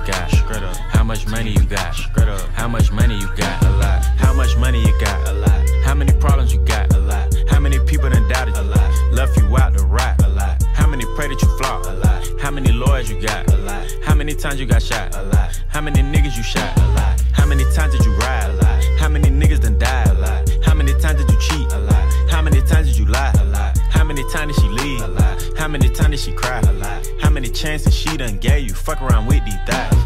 got? Straight up. How much money you got? Straight up. How much money you got? A lot. How much money you got? A lot. How many problems you got? A lot. How many people done doubted you? A lot. Left you out to rot? A lot. How many pray that you flop? A lot. How many lawyers you got? A lot. How many times you got shot? A lot. How many niggas you shot? A lot. How many times did you ride? A lot. How many niggas done died? A lot. How many times did you cheat? A lot. How many times did you lie? A lot. How many times did she leave? A lot. How many times did she cry? A lot. How many chances she done gave you? Fuck around with these thighs.